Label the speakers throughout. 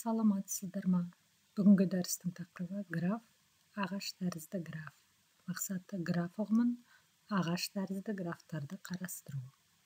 Speaker 1: Саламатсыздар ма? Бүгінгі дәрістің тақырыбы граф, ағаш тәрізді граф. Мақсаты граф ұғымын, ағаш тәрізді графтарды қарастыру.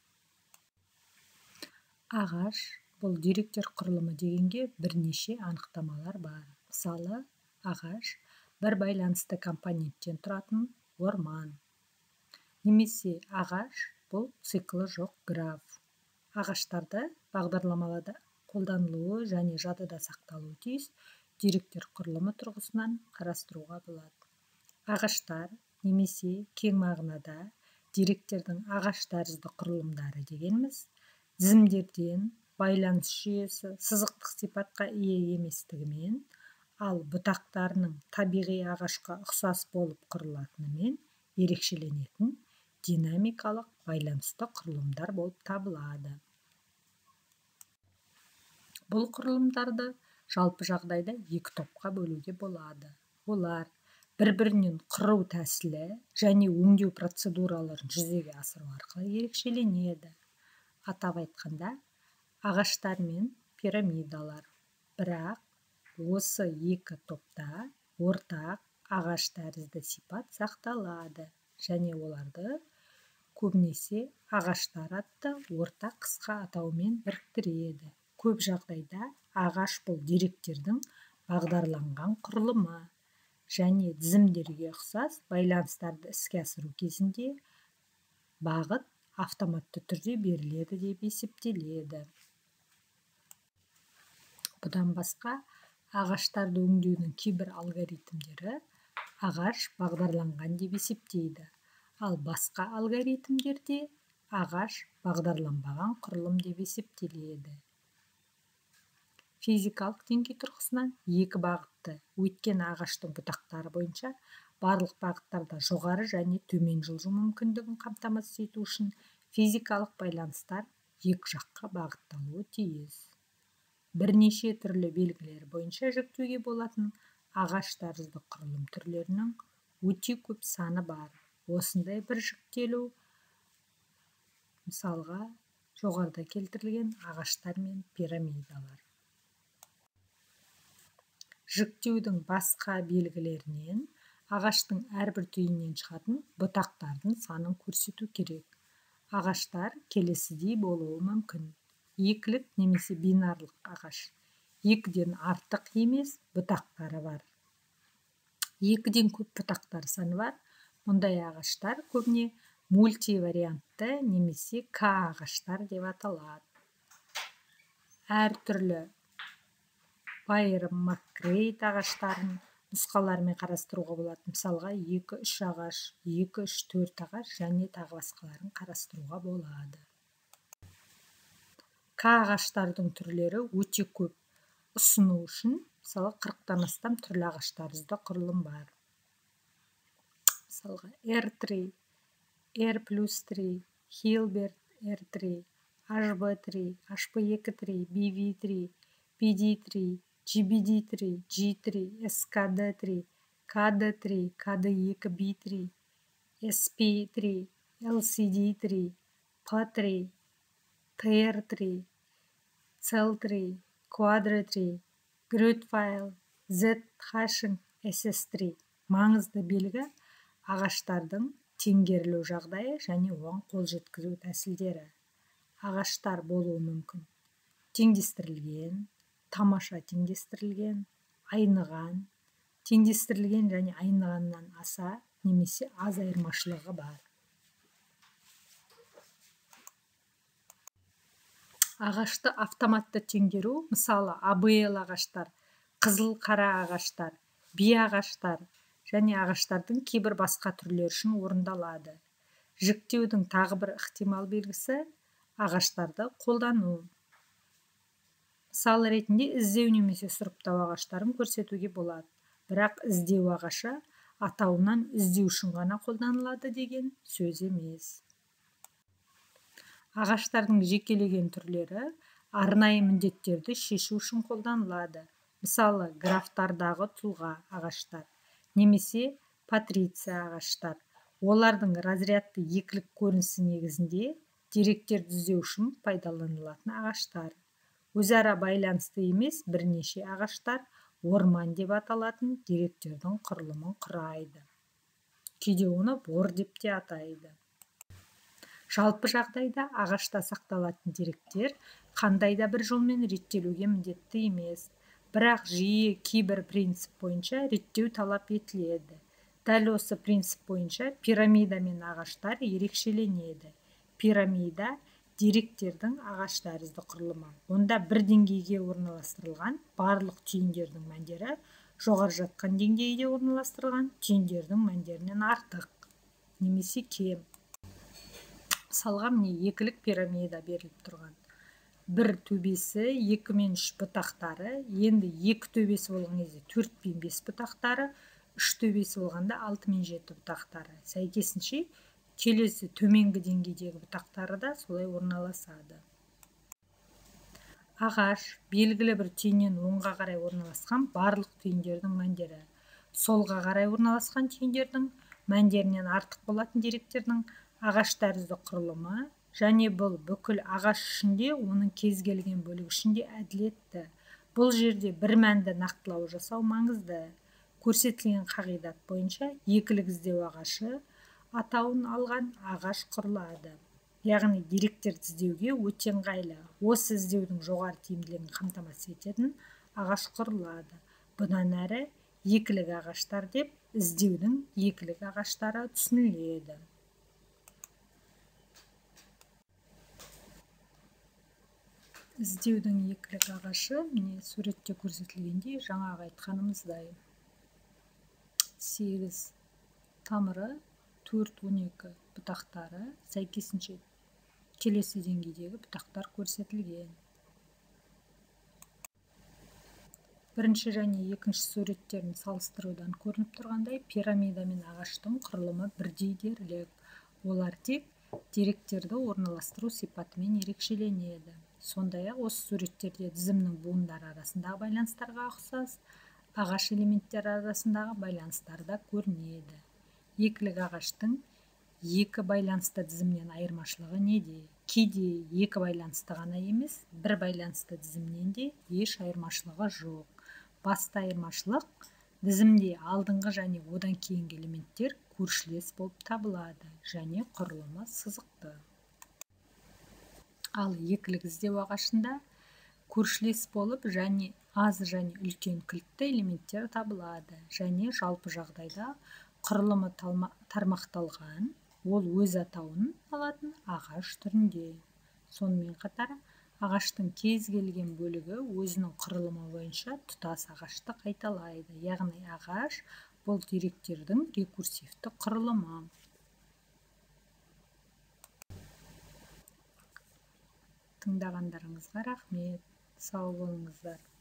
Speaker 1: Ағаш бұл деректер құрылымы дегенге бірнеше анықтамалар бар. Мысалы, ағаш бір байланысты компоненттен тұратын орман. Немесе ағаш бұл циклы жоқ граф. Ағаштарды бағдарламалада қолданылуы және жадыда сақталуы тиіс деректер құрылымы тұрғысынан қарастыруға болады. Ағаштар немесе кең мағынада деректердің ағаш тәрізді құрылымдары дегеніміз тізімдерден байланыс жүйесі сызықтық сипатқа ие еместігімен, ал бұтақтарының табиғи ағашқа ұқсас болып құрылатынымен ерекшеленетін динамикалық байланысты құрылымдар болып табылады. Бұл құрылымдарды жалпы жағдайда екі топқа бөлуге болады. Олар бір-бірінен қыру тәсілі және өңдеу процедураларын жүзеге асыру арқылы ерекшеленеді. Атап айтқанда, ағаштар мен пирамидалар. Бірақ осы екі топта ортақ ағаш тәрізді сипат сақталады және оларды көбінесе ағаштар атты ортақ қысқа атаумен біріктіреді. Көп жағдайда ағаш бұл деректердің бағдарланған құрылымы және тізімдерге ұқсас байланыстарды іске асыру кезінде бағыт автоматты түрде беріледі деп есептеледі. Бұдан басқа, ағаштарды өңдеудің кейбір алгоритмдері ағаш бағдарланған деп есептейді, ал басқа алгоритмдерде ағаш бағдарланбаған құрылым деп есептеледі. Физикалық деңгей тұрғысынан екі бағытты, өйткені ағаштың бұтақтары бойынша барлық бағыттарда жоғары және төмен жылжу мүмкіндігін қамтамасыз ету үшін физикалық байланыстар екі жаққа бағытталуы тиіс. Бірнеше түрлі белгілер бойынша жіктеуге болатын ағаш тәрізді құрылым түрлерінің өте көп саны бар. Осындай бір жіктелу, мысалға, жоғарыда келтірілген ағаштар мен пирамидалар. Жіктеудің басқа белгілерінен ағаштың әрбір түйіннен шығатын бұтақтардың санын көрсету керек. Ағаштар келесідей болуы мүмкін. Екілік немесе бинарлық ағаш. Екіден артық емес бұтақтары бар. Екіден көп бұтақтар саны бар. Мұндай ағаштар көбіне мультивариантты немесе К ағаштар деп аталады. Әртүрлі Байрам-Макгрейт ағаштарын нұсқалармен қарастыруға болады. Мысалға 2-3 ағаш, 2-3-4 ағаш және тағы басқаларын қарастыруға болады. К ағаштардың түрлері өте көп. Ұсыну үшін, мысалы 40-тан астам түрлі ағаш тәрізді құрылым бар. Мысалға R3, R+3, Hilbert R3, HB3, HP2-3, BV3, PD3, GBD3, G3, SKD3, KD3, KD2B3, SP3, LCD3, P3, TR3, CL3, Quadra3, Grotfile, Z-Hashing, SS3. Маңызды белгі ағаштардың теңгерілу жағдайы және оған қол жеткізу тәсілдері. Ағаштар болуы мүмкін теңдестірілген, тамаша теңдестірілген, айныған, теңдестірілген және айнығаннан аса немесе аз айырмашылығы бар. Ағашты автоматты теңгеру, мысалы ABL ағаштар, қызыл-қара ағаштар, би ағаштар және ағаштардың кейбір басқа түрлері үшін орындалады. Жіктеудің тағы бір ықтимал белгісі ағаштарды қолдану. Мысал ретінде іздеу немесе сұрыптау ағаштарын көрсетуге болады. Бірақ іздеу ағашы атауынан іздеу үшін ғана қолданылады деген сөз емес. Ағаштардың жекелеген түрлері арнайы міндеттерді шешу үшін қолданылады. Мысалы, графтардағы тұлға ағаштар немесе патриция ағаштар. Олардың разрядты екілік көрінісі негізінде деректерді іздеу үшін пайдаланылатын ағаштар. өзара байланысты емес бірнеше ағаштар орман деп аталатын деректердің құрылымын құрайды. Кейде оны бор деп те атайды. Жалпы жағдайда ағашта сақталатын деректер қандай да бір жолмен реттелуге міндетті емес, бірақ жиі кейбір принцип бойынша реттеу талап етіледі. Дәл осы принцип бойынша пирамида мен ағаштар ерекшеленеді. Пирамида деректердің ағаш тәрізді құрылымы. Онда бір деңгейге орналастырылған барлық түйіндердің мәндері жоғары жатқан деңгейде орналастырылған түйіндердің мәндерінен артық немесе кем. Мысалға, міне екілік пирамида беріліп тұрған. Бір төбесі 2 мен 3 бұтақтары, енді 2 төбесі болған кезде 4 пен 5 бұтақтары, 3 төбесі болғанда 6 мен 7 бұтақтары. Сәйкесінше келесі төменгі деңгейдегі бұтақтары да солай орналасады. Ағаш белгілі бір түйіннен оңға қарай орналасқан барлық түйіндердің мәндері. Солға қарай орналасқан түйіндердің мәндерінен артық болатын деректердің ағаш тәрізді құрылымы, және бұл бүкіл ағаш ішінде оның кез келген бөлігі ішінде әділетті. Бұл жерде бір мәнді нақтылау жасау маңызды. Көрсетілген қағидат бойынша екілік іздеу ағашы атауын алған ағаш құрылады. Яғни деректерді іздеуге өте ыңғайлы. Осы іздеудің жоғары тиімділігін қамтамасыз ететін ағаш құрылады. Бұдан әрі екілік ағаштар деп іздеудің екілік ағаштары түсініледі. Іздеудің екілік ағашы міне суретте көрсетілгендей жаңағы айтқанымыздай 8 тамыры, 4-12 бұтақтары, сәйкесінше келесі деңгейдегі бұтақтар көрсетілген. Бірінші және екінші суреттерін салыстырудан көрініп тұрғандай, пирамида мен ағаштың құрылымы бірдей дерлік. Олар тек деректерді орналастыру сипатымен ерекшеленеді. Сондай-ақ осы суреттерде тізімнің буындары арасындағы байланыстарға ұқсас ағаш элементтері арасындағы байланыстар да көрінеді. Екілік ағаштың екі байланысты тізімнен айырмашылығы неде? Кейде екі байланысты ғана емес, бір байланысты тізімнен де еш айырмашылығы жоқ. Басты айырмашылық тізімде алдыңғы және одан кейінгі элементтер көршілес болып табылады және құрылымы сызықты. Ал екілік іздеу ағашында көршілес болып және аз және үлкен кілтті элементтер табылады және жалпы жағдайда құрылымы тармақталған, ол өз атауын алатын ағаш түрінде. Сонымен қатар ағаштың кез келген бөлігі өзінің құрылымы бойынша тұтас ағашты қайталайды. Яғни ағаш бұл деректердің рекурсивті құрылымы. Тыңдағандарыңызға рахмет. Сау болыңыздар.